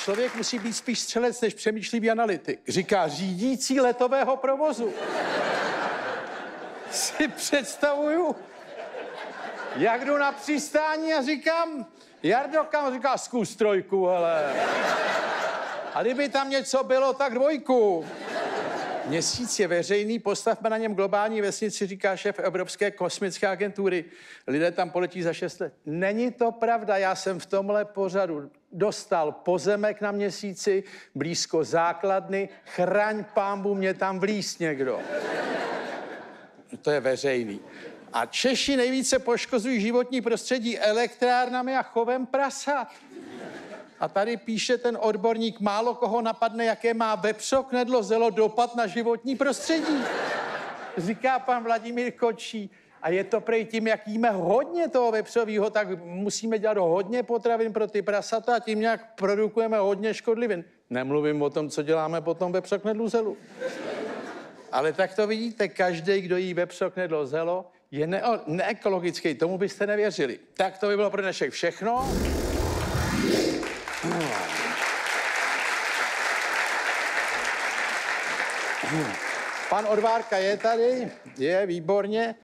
člověk musí být spíš střelec než přemýšlivý analytik. Říká řídící letového provozu. Si představuju, jak jdu na přistání a říkám, Jardo, kam? Říká, zkus trojku, hele. A kdyby tam něco bylo, tak dvojku. Měsíc je veřejný, postavme na něm globální vesnici, říká šéf Evropské kosmické agentury. Lidé tam poletí za 6 let. Není to pravda, já jsem v tomhle pořadu dostal pozemek na Měsíci, blízko základny, chraň pánbu, mě tam vlíz někdo. To je veřejný. A Češi nejvíce poškozují životní prostředí elektrárnami a chovem prasat. A tady píše ten odborník, málo koho napadne, jaké má vepřoknedlo zelo dopad na životní prostředí. Říká pan Vladimír Kočí. A je to prej tím, jak jíme hodně toho vepřovýho, tak musíme dělat hodně potravin pro ty prasata a tím nějak produkujeme hodně škodlivin. Nemluvím o tom, co děláme potom vepřoknedlu zelu. Ale tak to vidíte, každý, kdo jí vepřoknedlo zelo, je neekologický, tomu byste nevěřili. Tak to by bylo pro dnešek všechno. Pan Odvárka je tady, je výborně.